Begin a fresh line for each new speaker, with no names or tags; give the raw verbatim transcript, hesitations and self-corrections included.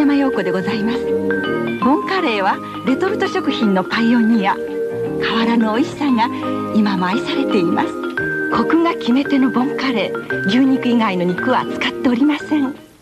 山陽子でございます。ボンカレーはレトルト食品のパイオニア。変わらぬ美味しさが今も愛されています。コクが決め手のボンカレー。牛肉以外の肉は使っておりません。